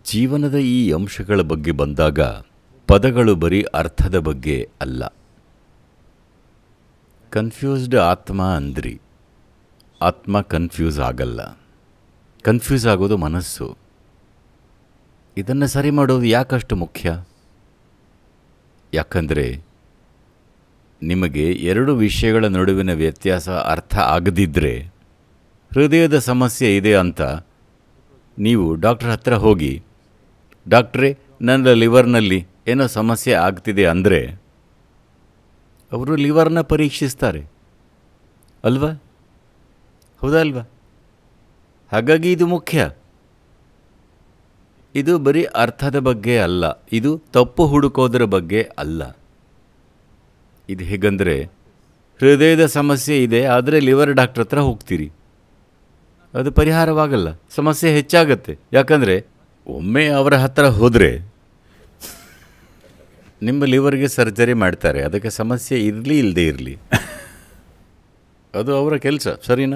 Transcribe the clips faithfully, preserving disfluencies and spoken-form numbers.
ಜೀವನದ ಈ ಅಂಶಗಳ ಬಗ್ಗೆ ಬಂದಾಗ ಪದಗಳು ಬರೀ ಅರ್ಥದ ಬಗ್ಗೆ ಅಲ್ಲ. ಕನ್ಫ್ಯೂಸ್ಡ್ ಆತ್ಮ ಅಂದ್ರಿ. ಆತ್ಮ ಕನ್ಫ್ಯೂಸ್ ಆಗಲ್ಲ. ಕನ್ಫ್ಯೂಸ್ ಆಗೋದು ಮನಸ್ಸು. ಇದನ್ನು ಸರಿ ಮಾಡೋದು ಯಾಕಷ್ಟು ಮುಖ್ಯ? ಯಾಕಂದರೆ ನಿಮಗೆ ಎರಡು ವಿಷಯಗಳ ನಡುವಿನ ವ್ಯತ್ಯಾಸ ಅರ್ಥ ಆಗದಿದ್ದರೆ ಹೃದಯದ ಸಮಸ್ಯೆ ಇದೆ ಅಂತ ನೀವು ಡಾಕ್ಟ್ರ್ ಹತ್ರ ಹೋಗಿ, ಡಾಕ್ಟ್ರೇ ನನ್ನ ಲಿವರ್ನಲ್ಲಿ ಏನೋ ಸಮಸ್ಯೆ ಆಗ್ತಿದೆ ಅಂದರೆ ಅವರು ಲಿವರ್ನ ಪರೀಕ್ಷಿಸ್ತಾರೆ ಅಲ್ವಾ? ಹೌದಾ ಅಲ್ವಾ? ಹಾಗಾಗಿ ಇದು ಮುಖ್ಯ. ಇದು ಬರೀ ಅರ್ಥದ ಬಗ್ಗೆ ಅಲ್ಲ, ಇದು ತಪ್ಪು ಹುಡುಕೋದ್ರ ಬಗ್ಗೆ ಅಲ್ಲ. ಇದು ಹೇಗಂದರೆ, ಹೃದಯದ ಸಮಸ್ಯೆ ಇದೆ ಆದರೆ ಲಿವರ್ ಡಾಕ್ಟ್ರ್ ಹತ್ರ ಹೋಗ್ತೀರಿ, ಅದು ಪರಿಹಾರವಾಗಲ್ಲ, ಸಮಸ್ಯೆ ಹೆಚ್ಚಾಗತ್ತೆ. ಯಾಕಂದರೆ ಒಮ್ಮೆ ಅವರ ಹತ್ರ ಹೋದರೆ ನಿಮ್ಮ ಲಿವರ್ಗೆ ಸರ್ಜರಿ ಮಾಡ್ತಾರೆ, ಅದಕ್ಕೆ ಸಮಸ್ಯೆ ಇರಲಿ ಇಲ್ಲದೆ ಇರಲಿ, ಅದು ಅವರ ಕೆಲಸ, ಸರಿನಾ?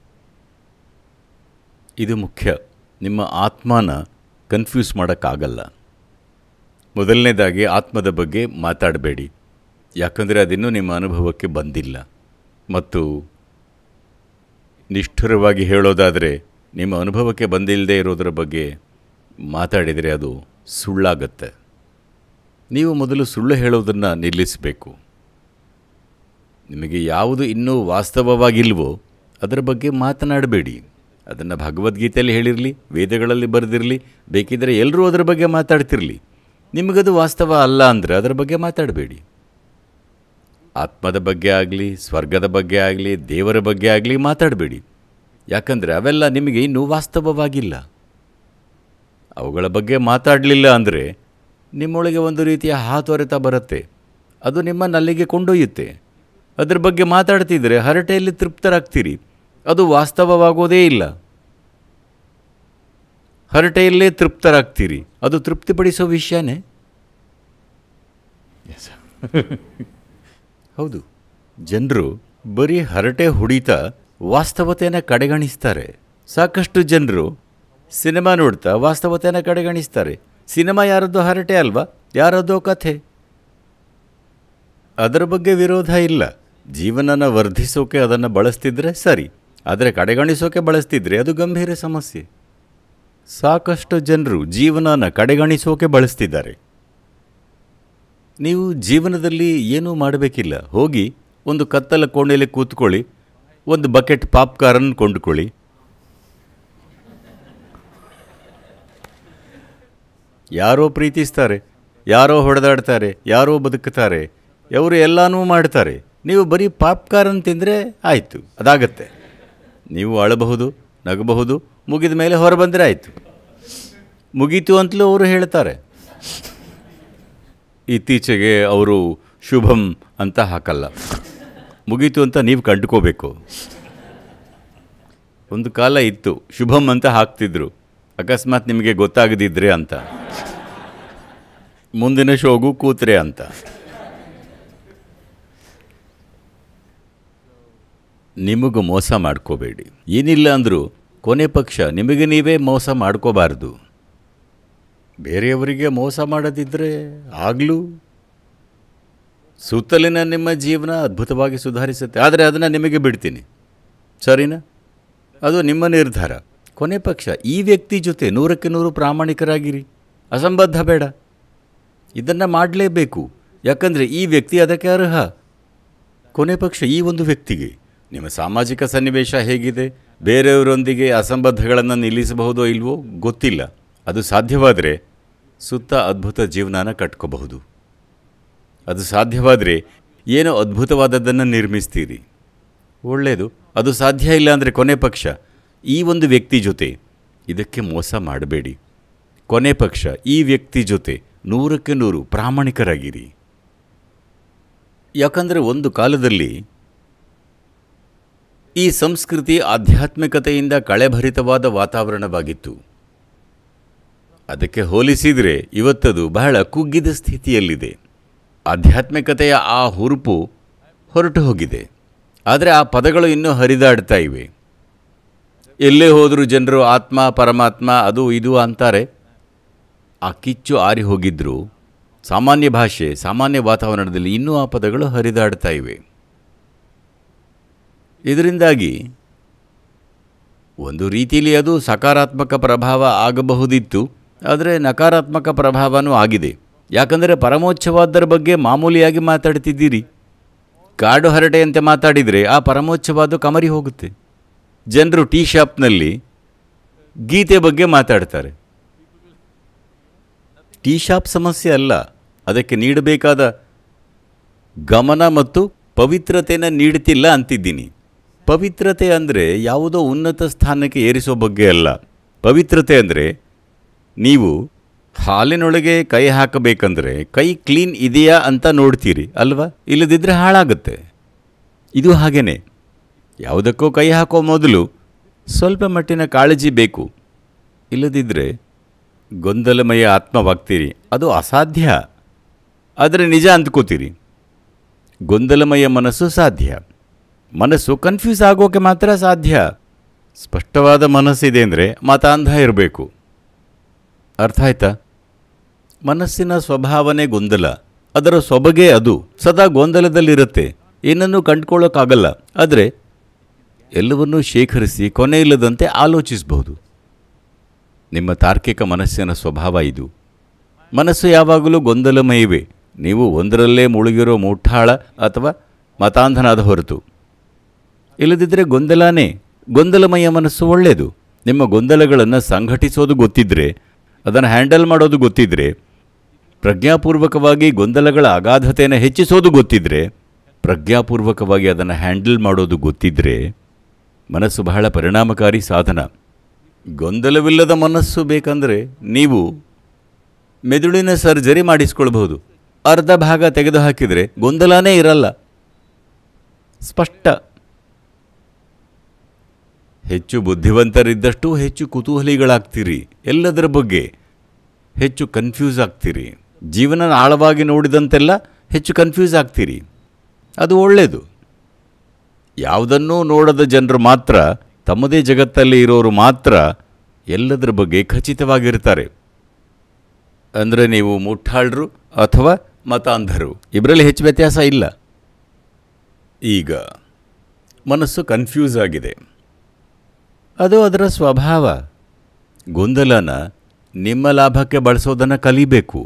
ಇದು ಮುಖ್ಯ. ನಿಮ್ಮ ಆತ್ಮನ ಕನ್ಫ್ಯೂಸ್ ಮಾಡೋಕ್ಕಾಗಲ್ಲ. ಮೊದಲನೇದಾಗಿ ಆತ್ಮದ ಬಗ್ಗೆ ಮಾತಾಡಬೇಡಿ, ಯಾಕಂದರೆ ಅದಿನ್ನೂ ನಿಮ್ಮ ಅನುಭವಕ್ಕೆ ಬಂದಿಲ್ಲ. ಮತ್ತು ನಿಷ್ಠುರವಾಗಿ ಹೇಳೋದಾದರೆ, ನಿಮ್ಮ ಅನುಭವಕ್ಕೆ ಬಂದಿಲ್ಲದೆ ಇರೋದರ ಬಗ್ಗೆ ಮಾತಾಡಿದರೆ ಅದು ಸುಳ್ಳಾಗತ್ತೆ. ನೀವು ಮೊದಲು ಸುಳ್ಳು ಹೇಳೋದನ್ನು ನಿಲ್ಲಿಸಬೇಕು. ನಿಮಗೆ ಯಾವುದು ಇನ್ನೂ ವಾಸ್ತವವಾಗಿಲ್ವೋ ಅದರ ಬಗ್ಗೆ ಮಾತನಾಡಬೇಡಿ. ಅದನ್ನು ಭಗವದ್ಗೀತೆಯಲ್ಲಿ ಹೇಳಿರಲಿ, ವೇದಗಳಲ್ಲಿ ಬರೆದಿರಲಿ, ಬೇಕಿದ್ದರೆ ಎಲ್ಲರೂ ಅದರ ಬಗ್ಗೆ ಮಾತಾಡ್ತಿರಲಿ. ನಿಮಗದು ವಾಸ್ತವ ಅಲ್ಲ ಅಂದರೆ ಅದರ ಬಗ್ಗೆ ಮಾತಾಡಬೇಡಿ. ಆತ್ಮದ ಬಗ್ಗೆ ಆಗಲಿ, ಸ್ವರ್ಗದ ಬಗ್ಗೆ ಆಗಲಿ, ದೇವರ ಬಗ್ಗೆ ಆಗಲಿ ಮಾತಾಡಬೇಡಿ. ಯಾಕಂದರೆ ಅವೆಲ್ಲ ನಿಮಗೆ ಇನ್ನೂ ವಾಸ್ತವವಾಗಿಲ್ಲ. ಅವುಗಳ ಬಗ್ಗೆ ಮಾತಾಡಲಿಲ್ಲ ಅಂದರೆ ನಿಮ್ಮೊಳಗೆ ಒಂದು ರೀತಿಯ ಹಾತೊರೆತ ಬರುತ್ತೆ, ಅದು ನಿಮ್ಮನ್ನು ಅಲ್ಲಿಗೆ ಕೊಂಡೊಯ್ಯುತ್ತೆ. ಅದರ ಬಗ್ಗೆ ಮಾತಾಡ್ತಿದ್ರೆ ಹರಟೆಯಲ್ಲಿ ತೃಪ್ತರಾಗ್ತೀರಿ, ಅದು ವಾಸ್ತವವಾಗೋದೇ ಇಲ್ಲ. ಹರಟೆಯಲ್ಲೇ ತೃಪ್ತರಾಗ್ತೀರಿ, ಅದು ತೃಪ್ತಿಪಡಿಸೋ ವಿಷಯನೇ. ಹೌದು, ಜನರು ಬರೀ ಹರಟೆ ಹೊಡಿತಾ ವಾಸ್ತವತೆಯನ್ನು ಕಡೆಗಣಿಸ್ತಾರೆ. ಸಾಕಷ್ಟು ಜನರು ಸಿನಿಮಾ ನೋಡ್ತಾ ವಾಸ್ತವತೆಯನ್ನು ಕಡೆಗಣಿಸ್ತಾರೆ. ಸಿನಿಮಾ ಯಾರದ್ದೋ ಹರಟೆ ಅಲ್ವಾ, ಯಾರದ್ದೋ ಕಥೆ. ಅದರ ಬಗ್ಗೆ ವಿರೋಧ ಇಲ್ಲ. ಜೀವನನ ವರ್ಧಿಸೋಕೆ ಅದನ್ನು ಬಳಸ್ತಿದ್ರೆ ಸರಿ, ಆದರೆ ಕಡೆಗಣಿಸೋಕೆ ಬಳಸ್ತಿದ್ರೆ ಅದು ಗಂಭೀರ ಸಮಸ್ಯೆ. ಸಾಕಷ್ಟು ಜನರು ಜೀವನನ ಕಡೆಗಣಿಸೋಕೆ ಬಳಸ್ತಿದ್ದಾರೆ. ನೀವು ಜೀವನದಲ್ಲಿ ಏನೂ ಮಾಡಬೇಕಿಲ್ಲ. ಹೋಗಿ ಒಂದು ಕತ್ತಲ ಕೋಣೆಯಲ್ಲಿ ಕೂತ್ಕೊಳ್ಳಿ, ಒಂದು ಬಕೆಟ್ ಪಾಪ್ಕಾರ್ನ್ ಕೊಂಡುಕೊಳ್ಳಿ, ಯಾರೋ ಪ್ರೀತಿಸ್ತಾರೆ, ಯಾರೋ ಹೊಡೆದಾಡ್ತಾರೆ, ಯಾರೋ ಬದುಕ್ತಾರೆ, ಅವರು ಎಲ್ಲನೂ ಮಾಡ್ತಾರೆ. ನೀವು ಬರೀ ಪಾಪ್ಕಾರ್ನ್ ತಿಂದರೆ ಆಯಿತು, ಅದಾಗತ್ತೆ. ನೀವು ಅಳಬಹುದು, ನಗಬಹುದು, ಮುಗಿದ ಮೇಲೆ ಹೊರಬಂದರೆ ಆಯಿತು. ಮುಗೀತು ಅಂತಲೂ ಅವರು ಹೇಳ್ತಾರೆ. ಇತ್ತೀಚೆಗೆ ಅವರು ಶುಭಂ ಅಂತ ಹಾಕಲ್ಲ, ಮುಗೀತು ಅಂತ ನೀವು ಕಂಡುಕೋಬೇಕು. ಒಂದು ಕಾಲ ಇತ್ತು ಶುಭಂ ಅಂತ ಹಾಕ್ತಿದ್ರು, ಅಕಸ್ಮಾತ್ ನಿಮಗೆ ಗೊತ್ತಾಗದಿದ್ರೆ ಅಂತ, ಮುಂದಿನ ಶೋಗೂ ಕೂತ್ರೆ ಅಂತ. ನಿಮಗೂ ಮೋಸ ಮಾಡ್ಕೋಬೇಡಿ. ಏನಿಲ್ಲ ಅಂದರೂ ಕೊನೆ ಪಕ್ಷ ನಿಮಗೆ ನೀವೇ ಮೋಸ ಮಾಡ್ಕೋಬಾರ್ದು. ಬೇರೆಯವರಿಗೆ ಮೋಸ ಮಾಡೋದಿದ್ದರೆ ಆಗಲೂ ಸುತ್ತಲಿನ ನಿಮ್ಮ ಜೀವನ ಅದ್ಭುತವಾಗಿ ಸುಧಾರಿಸುತ್ತೆ. ಆದರೆ ಅದನ್ನು ನಿಮಗೆ ಬಿಡ್ತೀನಿ, ಸರಿನಾ? ಅದು ನಿಮ್ಮ ನಿರ್ಧಾರ. ಕೊನೆ ಪಕ್ಷ ಈ ವ್ಯಕ್ತಿ ಜೊತೆ ನೂರಕ್ಕೆ ನೂರು ಪ್ರಾಮಾಣಿಕರಾಗಿರಿ, ಅಸಂಬದ್ಧ ಬೇಡ. ಇದನ್ನು ಮಾಡಲೇಬೇಕು, ಯಾಕಂದರೆ ಈ ವ್ಯಕ್ತಿ ಅದಕ್ಕೆ ಅರ್ಹ. ಕೊನೆ ಪಕ್ಷ ಈ ಒಂದು ವ್ಯಕ್ತಿಗೆ ನಿಮ್ಮ ಸಾಮಾಜಿಕ ಸನ್ನಿವೇಶ ಹೇಗಿದೆ, ಬೇರೆಯವರೊಂದಿಗೆ ಅಸಂಬದ್ಧಗಳನ್ನು ನಿಲ್ಲಿಸಬಹುದೋ ಇಲ್ವೋ ಗೊತ್ತಿಲ್ಲ. ಅದು ಸಾಧ್ಯವಾದರೆ ಸುತ್ತ ಅದ್ಭುತ ಜೀವನನ ಕಟ್ಕೋಬಹುದು. ಅದು ಸಾಧ್ಯವಾದರೆ ಏನೋ ಅದ್ಭುತವಾದದ್ದನ್ನು ನಿರ್ಮಿಸ್ತೀರಿ, ಒಳ್ಳೆಯದು. ಅದು ಸಾಧ್ಯ ಇಲ್ಲ ಅಂದರೆ ಕೊನೆ ಪಕ್ಷ ಈ ಒಂದು ವ್ಯಕ್ತಿ ಜೊತೆ ಇದಕ್ಕೆ ಮೋಸ ಮಾಡಬೇಡಿ. ಕೊನೆ ಪಕ್ಷ ಈ ವ್ಯಕ್ತಿ ಜೊತೆ ನೂರಕ್ಕೆ ನೂರು ಪ್ರಾಮಾಣಿಕರಾಗಿರಿ. ಯಾಕಂದರೆ ಒಂದು ಕಾಲದಲ್ಲಿ ಈ ಸಂಸ್ಕೃತಿ ಆಧ್ಯಾತ್ಮಿಕತೆಯಿಂದ ಕಳೆಭರಿತವಾದ ವಾತಾವರಣವಾಗಿತ್ತು. ಅದಕ್ಕೆ ಹೋಲಿಸಿದರೆ ಇವತ್ತದು ಬಹಳ ಕುಗ್ಗಿದ ಸ್ಥಿತಿಯಲ್ಲಿದೆ. ಆಧ್ಯಾತ್ಮಿಕತೆಯ ಆ ಹುರುಪು ಹೊರಟು ಹೋಗಿದೆ, ಆದರೆ ಆ ಪದಗಳು ಇನ್ನೂ ಹರಿದಾಡ್ತಾ ಇವೆ. ಎಲ್ಲೇ ಹೋದರೂ ಜನರು ಆತ್ಮ, ಪರಮಾತ್ಮ, ಅದು ಇದು ಅಂತಾರೆ. ಆ ಕಿಚ್ಚು ಆರಿ ಹೋಗಿದ್ದರೂ ಸಾಮಾನ್ಯ ಭಾಷೆ, ಸಾಮಾನ್ಯ ವಾತಾವರಣದಲ್ಲಿ ಇನ್ನೂ ಆ ಪದಗಳು ಹರಿದಾಡ್ತಾ ಇವೆ. ಇದರಿಂದಾಗಿ ಒಂದು ರೀತಿಯಲ್ಲಿ ಅದು ಸಕಾರಾತ್ಮಕ ಪ್ರಭಾವ ಆಗಬಹುದಿತ್ತು, ಆದರೆ ನಕಾರಾತ್ಮಕ ಪ್ರಭಾವನೂ ಆಗಿದೆ. ಯಾಕಂದರೆ ಪರಮೋಚ್ಛವಾದರ ಬಗ್ಗೆ ಮಾಮೂಲಿಯಾಗಿ ಮಾತಾಡ್ತಿದ್ದೀರಿ. ಕಾಡು ಹರಟೆಯಂತೆ ಮಾತಾಡಿದರೆ ಆ ಪರಮೋಚ್ಛವಾದ ಕಮರಿ ಹೋಗುತ್ತೆ. ಜನರು ಟೀ ಶಾಪ್ನಲ್ಲಿ ಗೀತೆ ಬಗ್ಗೆ ಮಾತಾಡ್ತಾರೆ. ಟೀ ಶಾಪ್ ಸಮಸ್ಯೆ ಅಲ್ಲ, ಅದಕ್ಕೆ ನೀಡಬೇಕಾದ ಗಮನ ಮತ್ತು ಪವಿತ್ರತೆಯನ್ನು ನೀಡ್ತಿಲ್ಲ ಅಂತಿದ್ದೀನಿ. ಪವಿತ್ರತೆ ಅಂದರೆ ಯಾವುದೋ ಉನ್ನತ ಸ್ಥಾನಕ್ಕೆ ಏರಿಸೋ ಬಗ್ಗೆ ಅಲ್ಲ. ಪವಿತ್ರತೆ ಅಂದರೆ ನೀವು ಹಾಲಿನೊಳಗೆ ಕೈ ಹಾಕಬೇಕಂದ್ರೆ ಕೈ ಕ್ಲೀನ್ ಇದೆಯಾ ಅಂತ ನೋಡ್ತೀರಿ ಅಲ್ವಾ? ಇಲ್ಲದಿದ್ದರೆ ಹಾಳಾಗುತ್ತೆ. ಇದು ಹಾಗೇ, ಯಾವುದಕ್ಕೂ ಕೈ ಹಾಕೋ ಮೊದಲು ಸ್ವಲ್ಪ ಮಟ್ಟಿನ ಕಾಳಜಿ ಬೇಕು. ಇಲ್ಲದಿದ್ದರೆ ಗೊಂದಲಮಯ ಆತ್ಮವಾಗ್ತೀರಿ. ಅದು ಅಸಾಧ್ಯ, ಆದರೆ ನಿಜ ಅಂದ್ಕೋತೀರಿ. ಗೊಂದಲಮಯ ಮನಸ್ಸು ಸಾಧ್ಯ. ಮನಸ್ಸು ಕನ್ಫ್ಯೂಸ್ ಆಗೋಕೆ ಮಾತ್ರ ಸಾಧ್ಯ. ಸ್ಪಷ್ಟವಾದ ಮನಸ್ಸಿದೆ ಅಂದರೆ ಮತಾಂಧ ಇರಬೇಕು. ಅರ್ಥ ಆಯ್ತಾ? ಮನಸ್ಸಿನ ಸ್ವಭಾವನೆ ಗೊಂದಲ, ಅದರ ಸೊಬಗೆ ಅದು ಸದಾ ಗೊಂದಲದಲ್ಲಿರುತ್ತೆ. ಏನನ್ನೂ ಕಂಡುಕೊಳ್ಳೋಕ್ಕಾಗಲ್ಲ, ಆದರೆ ಎಲ್ಲವನ್ನೂ ಶೇಖರಿಸಿ ಕೊನೆಯಿಲ್ಲದಂತೆ ಆಲೋಚಿಸಬಹುದು. ನಿಮ್ಮ ತಾರ್ಕಿಕ ಮನಸ್ಸಿನ ಸ್ವಭಾವ ಇದು. ಮನಸ್ಸು ಯಾವಾಗಲೂ ಗೊಂದಲಮಯವೇ. ನೀವು ಒಂದರಲ್ಲೇ ಮುಳುಗಿರೋ ಮುಠಾಳ ಅಥವಾ ಮತಾಂಧನಾದ ಹೊರತು. ಇಲ್ಲದಿದ್ದರೆ ಗೊಂದಲನೇ. ಗೊಂದಲಮಯ ಮನಸ್ಸು ಒಳ್ಳೆಯದು. ನಿಮ್ಮ ಗೊಂದಲಗಳನ್ನು ಸಂಘಟಿಸೋದು ಗೊತ್ತಿದ್ದರೆ, ಅದನ್ನು ಹ್ಯಾಂಡಲ್ ಮಾಡೋದು ಗೊತ್ತಿದ್ದರೆ, ಪ್ರಜ್ಞಾಪೂರ್ವಕವಾಗಿ ಗೊಂದಲಗಳ ಅಗಾಧತೆಯನ್ನು ಹೆಚ್ಚಿಸೋದು ಗೊತ್ತಿದ್ದರೆ, ಪ್ರಜ್ಞಾಪೂರ್ವಕವಾಗಿ ಅದನ್ನು ಹ್ಯಾಂಡಲ್ ಮಾಡೋದು ಗೊತ್ತಿದ್ದರೆ ಮನಸ್ಸು ಬಹಳ ಪರಿಣಾಮಕಾರಿ ಸಾಧನ. ಗೊಂದಲವಿಲ್ಲದ ಮನಸ್ಸು ಬೇಕಂದರೆ ನೀವು ಮೆದುಳಿನ ಸರ್ಜರಿ ಮಾಡಿಸ್ಕೊಳ್ಬಹುದು. ಅರ್ಧ ಭಾಗ ತೆಗೆದು ಹಾಕಿದರೆ ಗೊಂದಲನೇ ಇರಲ್ಲ. ಸ್ಪಷ್ಟ. ಹೆಚ್ಚು ಬುದ್ಧಿವಂತರಿದ್ದಷ್ಟು ಹೆಚ್ಚು ಕುತೂಹಲಿಗಳಾಗ್ತೀರಿ. ಎಲ್ಲದರ ಬಗ್ಗೆ ಹೆಚ್ಚು ಕನ್ಫ್ಯೂಸ್ ಆಗ್ತೀರಿ. ಜೀವನ ಆಳವಾಗಿ ನೋಡಿದಂತೆಲ್ಲ ಹೆಚ್ಚು ಕನ್ಫ್ಯೂಸ್ ಆಗ್ತೀರಿ. ಅದು ಒಳ್ಳೆಯದು. ಯಾವುದನ್ನೂ ನೋಡದ ಜನರು ಮಾತ್ರ, ತಮ್ಮದೇ ಜಗತ್ತಲ್ಲಿ ಇರೋರು ಮಾತ್ರ ಎಲ್ಲದರ ಬಗ್ಗೆ ಖಚಿತವಾಗಿರ್ತಾರೆ. ಅಂದರೆ ನೀವು ಮುಠಾಳರು ಅಥವಾ ಮತಾಂಧರು, ಇಬ್ಬರಲ್ಲಿ ಹೆಚ್ಚು ವ್ಯತ್ಯಾಸ ಇಲ್ಲ. ಈಗ ಮನಸ್ಸು ಕನ್ಫ್ಯೂಸ್ ಆಗಿದೆ, ಅದು ಅದರ ಸ್ವಭಾವ. ಗೊಂದಲನ ನಿಮ್ಮ ಲಾಭಕ್ಕೆ ಬಳಸೋದನ್ನು ಕಲಿಬೇಕು.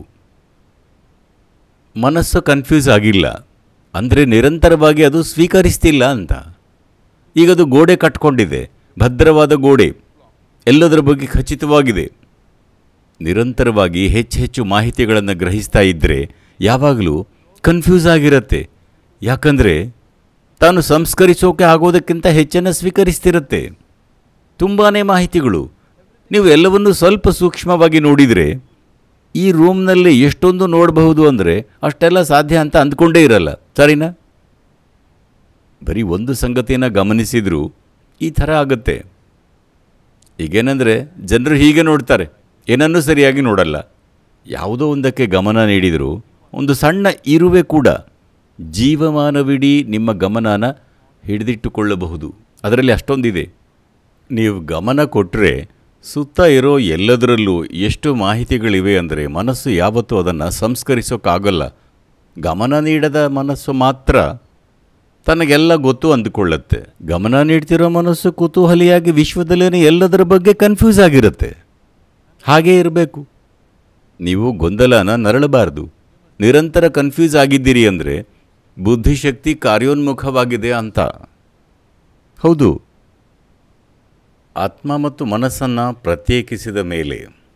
ಮನಸ್ಸು ಕನ್ಫ್ಯೂಸ್ ಆಗಿಲ್ಲ ಅಂದರೆ ನಿರಂತರವಾಗಿ ಅದು ಸ್ವೀಕರಿಸ್ತಿಲ್ಲ ಅಂತ. ಈಗದು ಗೋಡೆ ಕಟ್ಕೊಂಡಿದೆ, ಭದ್ರವಾದ ಗೋಡೆ, ಎಲ್ಲದರ ಬಗ್ಗೆ ಖಚಿತವಾಗಿದೆ. ನಿರಂತರವಾಗಿ ಹೆಚ್ಚು ಹೆಚ್ಚು ಮಾಹಿತಿಗಳನ್ನು ಗ್ರಹಿಸ್ತಾ ಇದ್ದರೆ ಯಾವಾಗಲೂ ಕನ್ಫ್ಯೂಸ್ ಆಗಿರುತ್ತೆ. ಯಾಕಂದರೆ ತಾನು ಸಂಸ್ಕರಿಸೋಕೆ ಆಗೋದಕ್ಕಿಂತ ಹೆಚ್ಚನ್ನು ಸ್ವೀಕರಿಸ್ತಿರುತ್ತೆ. ತುಂಬಾ ಮಾಹಿತಿಗಳು. ನೀವು ಎಲ್ಲವನ್ನೂ ಸ್ವಲ್ಪ ಸೂಕ್ಷ್ಮವಾಗಿ ನೋಡಿದರೆ ಈ ರೂಮ್ನಲ್ಲಿ ಎಷ್ಟೊಂದು ನೋಡಬಹುದು ಅಂದರೆ ಅಷ್ಟೆಲ್ಲ ಸಾಧ್ಯ ಅಂತ ಅಂದ್ಕೊಂಡೇ ಇರಲ್ಲ. ಸರಿನಾ? ಬರೀ ಒಂದು ಸಂಗತಿಯನ್ನು ಗಮನಿಸಿದರೂ ಈ ಥರ ಆಗುತ್ತೆ. ಈಗೇನೆಂದರೆ ಜನರು ಹೀಗೆ ನೋಡ್ತಾರೆ, ಏನನ್ನೂ ಸರಿಯಾಗಿ ನೋಡಲ್ಲ. ಯಾವುದೋ ಒಂದಕ್ಕೆ ಗಮನ ನೀಡಿದರೂ ಒಂದು ಸಣ್ಣ ಇರುವೆ ಕೂಡ ಜೀವಮಾನವಿಡೀ ನಿಮ್ಮ ಗಮನನ ಹಿಡಿದಿಟ್ಟುಕೊಳ್ಳಬಹುದು. ಅದರಲ್ಲಿ ಅಷ್ಟೊಂದಿದೆ. ನೀವು ಗಮನ ಕೊಟ್ಟರೆ ಸುತ್ತ ಇರೋ ಎಲ್ಲದರಲ್ಲೂ ಎಷ್ಟು ಮಾಹಿತಿಗಳಿವೆ ಅಂದರೆ ಮನಸ್ಸು ಯಾವತ್ತೂ ಅದನ್ನು ಸಂಸ್ಕರಿಸೋಕ್ಕಾಗಲ್ಲ. ಗಮನ ನೀಡದ ಮನಸ್ಸು ಮಾತ್ರ ತನಗೆಲ್ಲ ಗೊತ್ತು ಅಂದುಕೊಳ್ಳುತ್ತೆ. ಗಮನ ನೀಡ್ತಿರೋ ಮನಸ್ಸು ಕುತೂಹಲಿಯಾಗಿ ವಿಶ್ವದಲ್ಲೇನೆ ಎಲ್ಲದರ ಬಗ್ಗೆ ಕನ್ಫ್ಯೂಸ್ ಆಗಿರುತ್ತೆ. ಹಾಗೇ ಇರಬೇಕು. ನೀವು ಗೊಂದಲನ ನರಳಬಾರ್ದು. ನಿರಂತರ ಕನ್ಫ್ಯೂಸ್ ಆಗಿದ್ದೀರಿ ಅಂದರೆ ಬುದ್ಧಿಶಕ್ತಿ ಕಾರ್ಯೋನ್ಮುಖವಾಗಿದೆ ಅಂತ. ಹೌದು. ಆತ್ಮ ಮತ್ತು ಮನಸ್ಸನ್ನು ಪ್ರತ್ಯೇಕಿಸಿದ ಮೇಲೆ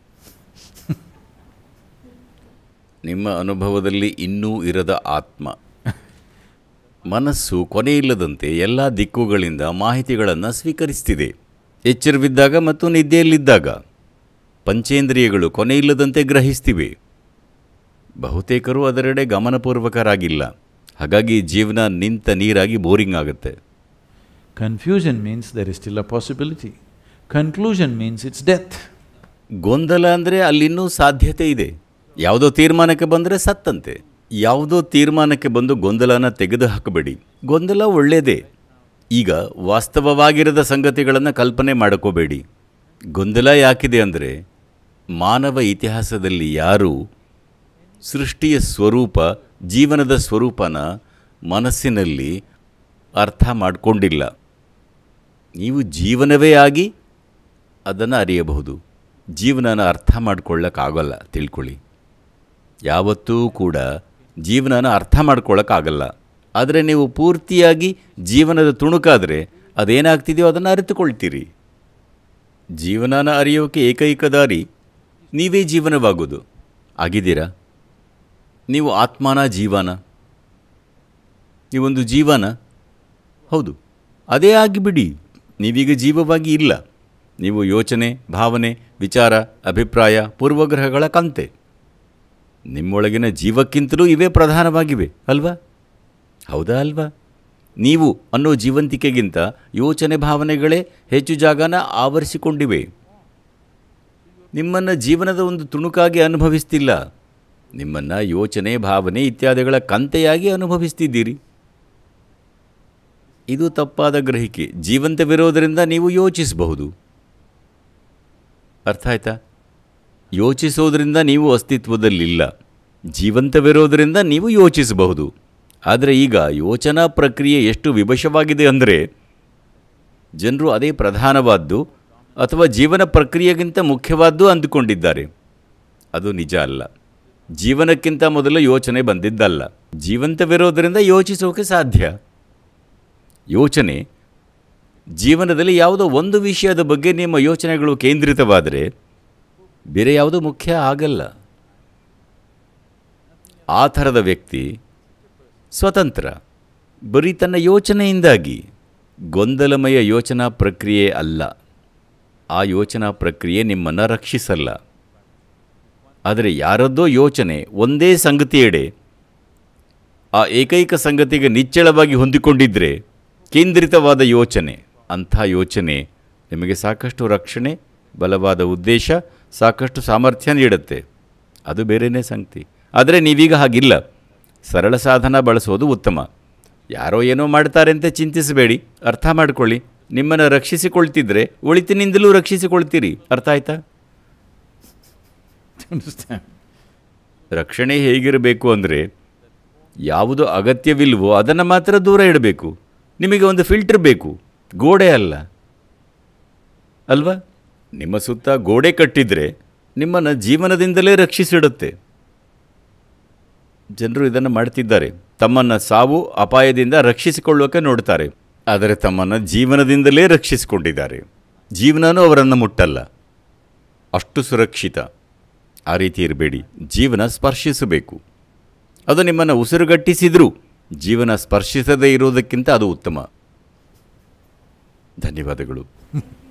ನಿಮ್ಮ ಅನುಭವದಲ್ಲಿ ಇನ್ನೂ ಇರದ ಆತ್ಮ, ಮನಸ್ಸು ಕೊನೆಯಿಲ್ಲದಂತೆ ಎಲ್ಲ ದಿಕ್ಕುಗಳಿಂದ ಮಾಹಿತಿಗಳನ್ನು ಸ್ವೀಕರಿಸ್ತಿದೆ. ಎಚ್ಚರವಿದ್ದಾಗ ಮತ್ತು ನಿದ್ದೆಯಲ್ಲಿದ್ದಾಗ ಪಂಚೇಂದ್ರಿಯಗಳು ಕೊನೆಯಿಲ್ಲದಂತೆ ಗ್ರಹಿಸ್ತಿವೆ. ಬಹುತೇಕರು ಅದರೆಡೆ ಗಮನಪೂರ್ವಕರಾಗಿಲ್ಲ. ಹಾಗಾಗಿ ಜೀವನ ನಿಂತ ನೀರಾಗಿ ಬೋರಿಂಗ್ ಆಗುತ್ತೆ. Confusion means there is still a possibility. Conclusion means it's death. ಗೊಂದಲ ಅಂದರೆ ಅಲ್ಲಿನ್ನೂ ಸಾಧ್ಯತೆ ಇದೆ. ಯಾವುದೋ ತೀರ್ಮಾನಕ್ಕೆ ಬಂದರೆ ಸತ್ತಂತೆ. ಯಾವುದೋ ತೀರ್ಮಾನಕ್ಕೆ ಬಂದು ಗೊಂದಲನ ತೆಗೆದು ಹಾಕಬೇಡಿ. ಗೊಂದಲ ಒಳ್ಳೆಯದೇ. ಈಗ ವಾಸ್ತವವಾಗಿರದ ಸಂಗತಿಗಳನ್ನು ಕಲ್ಪನೆ ಮಾಡ್ಕೋಬೇಡಿ. ಗೊಂದಲ ಯಾಕಿದೆ ಅಂದರೆ ಮಾನವ ಇತಿಹಾಸದಲ್ಲಿ ಯಾರೂ ಸೃಷ್ಟಿಯ ಸ್ವರೂಪ, ಜೀವನದ ಸ್ವರೂಪನ ಮನಸ್ಸಿನಲ್ಲಿ ಅರ್ಥ ಮಾಡಿಕೊಂಡಿಲ್ಲ. ನೀವು ಜೀವನವೇ ಆಗಿ ಅದನ್ನು ಅರಿಯಬಹುದು. ಜೀವನನ ಅರ್ಥ ಮಾಡ್ಕೊಳ್ಳೋಕ್ಕಾಗಲ್ಲ, ತಿಳ್ಕೊಳ್ಳಿ. ಯಾವತ್ತೂ ಕೂಡ ಜೀವನನ ಅರ್ಥ ಮಾಡ್ಕೊಳ್ಳೋಕ್ಕಾಗಲ್ಲ. ಆದರೆ ನೀವು ಪೂರ್ತಿಯಾಗಿ ಜೀವನದ ತುಣುಕಾದರೆ ಅದೇನಾಗ್ತಿದೆಯೋ ಅದನ್ನು ಅರಿತುಕೊಳ್ತೀರಿ. ಜೀವನನ ಅರಿಯೋಕೆ ಏಕೈಕ ದಾರಿ ನೀವೇ ಜೀವನವಾಗೋದು. ಆಗಿದ್ದೀರಾ? ನೀವು ಆತ್ಮನ ಜೀವನ, ನೀವೊಂದು ಜೀವನ, ಹೌದು, ಅದೇ ಆಗಿಬಿಡಿ. ನೀವೀಗ ಜೀವವಾಗಿ ಇಲ್ಲ. ನೀವು ಯೋಚನೆ, ಭಾವನೆ, ವಿಚಾರ, ಅಭಿಪ್ರಾಯ, ಪೂರ್ವಗ್ರಹಗಳ ಕಂತೆ. ನಿಮ್ಮೊಳಗಿನ ಜೀವಕ್ಕಿಂತಲೂ ಇವೇ ಪ್ರಧಾನವಾಗಿವೆ ಅಲ್ವಾ? ಹೌದಾ ಅಲ್ವಾ? ನೀವು ಅನ್ನೋ ಜೀವಂತಿಕೆಗಿಂತ ಯೋಚನೆ, ಭಾವನೆಗಳೇ ಹೆಚ್ಚು ಜಾಗನ ಆವರಿಸಿಕೊಂಡಿವೆ. ನಿಮ್ಮನ್ನು ಜೀವನದ ಒಂದು ತುಣುಕಾಗಿ ಅನುಭವಿಸ್ತಿಲ್ಲ. ನಿಮ್ಮನ್ನು ಯೋಚನೆ, ಭಾವನೆ ಇತ್ಯಾದಿಗಳ ಕಂತೆಯಾಗಿ ಅನುಭವಿಸ್ತಿದ್ದೀರಿ. ಇದು ತಪ್ಪಾದ ಗ್ರಹಿಕೆ. ಜೀವಂತವಿರೋದರಿಂದ ನೀವು ಯೋಚಿಸಬಹುದು. ಅರ್ಥ ಆಯ್ತಾ? ಯೋಚಿಸೋದ್ರಿಂದ ನೀವು ಅಸ್ತಿತ್ವದಲ್ಲಿಲ್ಲ. ಜೀವಂತವಿರೋದರಿಂದ ನೀವು ಯೋಚಿಸಬಹುದು. ಆದರೆ ಈಗ ಯೋಚನಾ ಪ್ರಕ್ರಿಯೆ ಎಷ್ಟು ವಿವಶವಾಗಿದೆ ಅಂದರೆ ಜನರು ಅದೇ ಪ್ರಧಾನವಾದ್ದು ಅಥವಾ ಜೀವನ ಪ್ರಕ್ರಿಯೆಗಿಂತ ಮುಖ್ಯವಾದ್ದು ಅಂದುಕೊಂಡಿದ್ದಾರೆ. ಅದು ನಿಜ ಅಲ್ಲ. ಜೀವನಕ್ಕಿಂತ ಮೊದಲು ಯೋಚನೆ ಬಂದಿದ್ದಲ್ಲ. ಜೀವಂತವಿರೋದರಿಂದ ಯೋಚಿಸೋಕೆ ಸಾಧ್ಯ. ಯೋಚನೆ, ಜೀವನದಲ್ಲಿ ಯಾವುದೋ ಒಂದು ವಿಷಯದ ಬಗ್ಗೆ ನಿಮ್ಮ ಯೋಚನೆಗಳು ಕೇಂದ್ರಿತವಾದರೆ ಬೇರೆ ಯಾವುದೂ ಮುಖ್ಯ ಆಗಲ್ಲ. ಆ ಥರದ ವ್ಯಕ್ತಿ ಸ್ವತಂತ್ರ, ಬರೀ ತನ್ನ ಯೋಚನೆಯಿಂದಾಗಿ. ಗೊಂದಲಮಯ ಯೋಚನಾ ಪ್ರಕ್ರಿಯೆ ಅಲ್ಲ. ಆ ಯೋಚನಾ ಪ್ರಕ್ರಿಯೆ ನಿಮ್ಮನ್ನು ರಕ್ಷಿಸಲ್ಲ. ಆದರೆ ಯಾರದ್ದೋ ಯೋಚನೆ ಒಂದೇ ಸಂಗತಿಯೆಡೆ, ಆ ಏಕೈಕ ಸಂಗತಿಗೆ ನಿಚ್ಚಳವಾಗಿ ಹೊಂದಿಕೊಂಡಿದ್ದರೆ, ಕೇಂದ್ರಿತವಾದ ಯೋಚನೆ, ಅಂಥ ಯೋಚನೆ ನಿಮಗೆ ಸಾಕಷ್ಟು ರಕ್ಷಣೆ, ಬಲವಾದ ಉದ್ದೇಶ, ಸಾಕಷ್ಟು ಸಾಮರ್ಥ್ಯ ನೀಡುತ್ತೆ. ಅದು ಬೇರೆಯೇ ಸಂಗತಿ. ಆದರೆ ನೀವೀಗ ಹಾಗಿಲ್ಲ. ಸರಳ ಸಾಧನ ಬಳಸೋದು ಉತ್ತಮ. ಯಾರೋ ಏನೋ ಮಾಡ್ತಾರೆ ಅಂತ ಚಿಂತಿಸಬೇಡಿ. ಅರ್ಥ ಮಾಡಿಕೊಳ್ಳಿ. ನಿಮ್ಮನ್ನು ರಕ್ಷಿಸಿಕೊಳ್ತಿದ್ರೆ ಒಳಿತಿನಿಂದಲೂ ರಕ್ಷಿಸಿಕೊಳ್ತೀರಿ. ಅರ್ಥ ಆಯ್ತಾ? ರಕ್ಷಣೆ ಹೇಗಿರಬೇಕು ಅಂದರೆ ಯಾವುದು ಅಗತ್ಯವಿಲ್ವೋ ಅದನ್ನು ಮಾತ್ರ ದೂರ ಇಡಬೇಕು. ನಿಮಗೆ ಒಂದು ಫಿಲ್ಟರ್ ಬೇಕು, ಗೋಡೆ ಅಲ್ಲ ಅಲ್ವಾ? ನಿಮ್ಮ ಸುತ್ತ ಗೋಡೆ ಕಟ್ಟಿದರೆ ನಿಮ್ಮನ್ನು ಜೀವನದಿಂದಲೇ ರಕ್ಷಿಸಿಡುತ್ತೆ. ಜನರು ಇದನ್ನು ಮಾಡ್ತಿದ್ದಾರೆ. ತಮ್ಮನ್ನು ಸಾವು ಅಪಾಯದಿಂದ ರಕ್ಷಿಸಿಕೊಳ್ಳೋಕೆ ನೋಡ್ತಾರೆ, ಆದರೆ ತಮ್ಮನ್ನು ಜೀವನದಿಂದಲೇ ರಕ್ಷಿಸಿಕೊಂಡಿದ್ದಾರೆ. ಜೀವನನೂ ಅವರನ್ನು ಮುಟ್ಟಲ್ಲ, ಅಷ್ಟು ಸುರಕ್ಷಿತ. ಆ ರೀತಿ ಇರಬೇಡಿ. ಜೀವನ ಸ್ಪರ್ಶಿಸಬೇಕು. ಅದು ನಿಮ್ಮನ್ನು ಉಸಿರುಗಟ್ಟಿಸಿದರೂ ಜೀವನ ಸ್ಪರ್ಶಿಸದೇ ಇರುವುದಕ್ಕಿಂತ ಅದು ಉತ್ತಮ. ಧನ್ಯವಾದಗಳು.